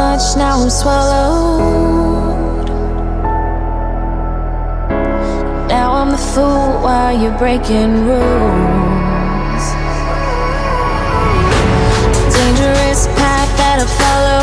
much, now I'm swallowed. Now I'm the fool while you're breaking rules. Dangerous path that I follow.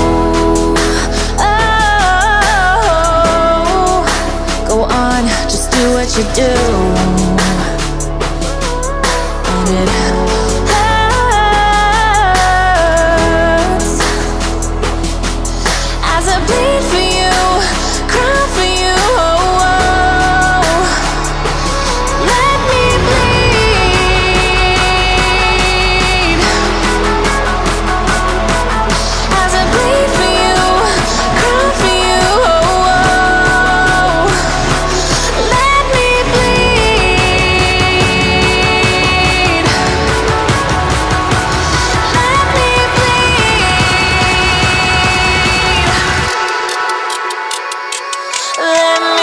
Oh, go on, just do what you do. And it hurts as I bleed for you, cry for you. Oh, oh. Let me bleed as I bleed for you, cry for you. Oh, oh. Let me bleed. Let me bleed. Let me.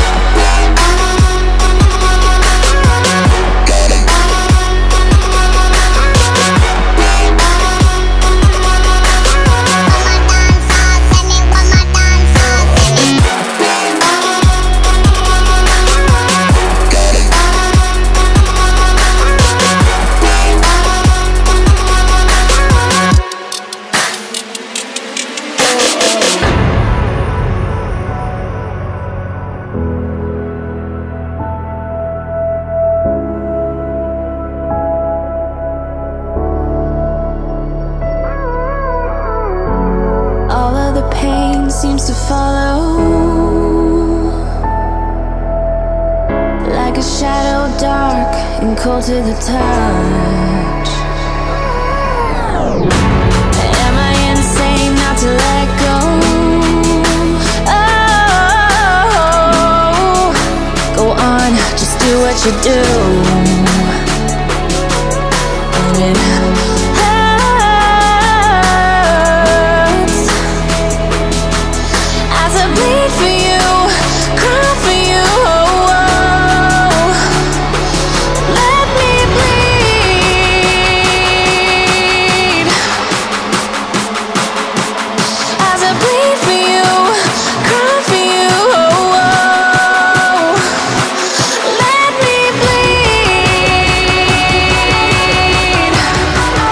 All of the pain seems to follow, like a shadow dark and cold to the touch. Am I insane not to let go? Oh, go on, just do what you do. And it hurts as I bleed for you, cry for you. Oh, oh. Let me bleed as I bleed for you, cry for you. Oh, oh. Let me bleed.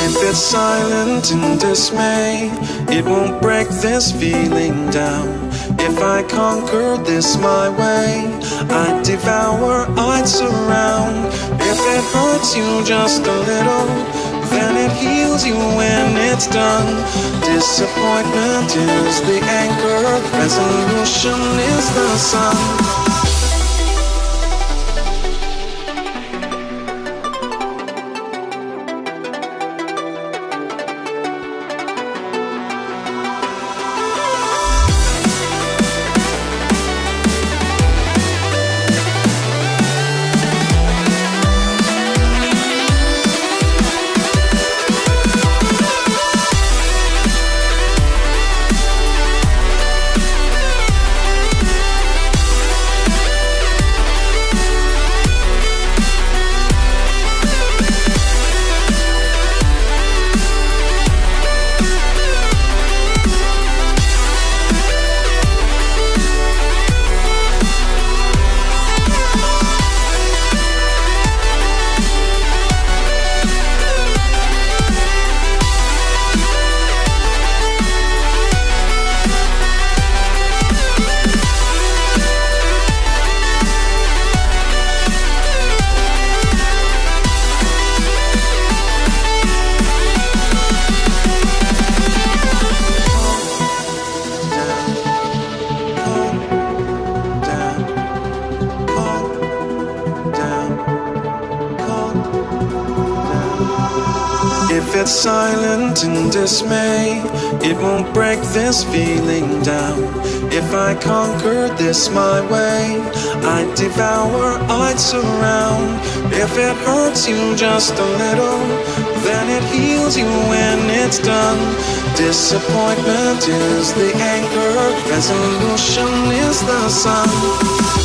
If it's silent in dismay, it won't break this feeling down. If I conquer this my way, I'd devour, I'd surround. If it hurts you just a little, then it heals you when it's done. Disappointment is the anchor, resolution is the sun. If it's silent in dismay, it won't break this feeling down. If I conquered this my way, I'd devour, I'd surround. If it hurts you just a little, then it heals you when it's done. Disappointment is the anchor, resolution is the sun.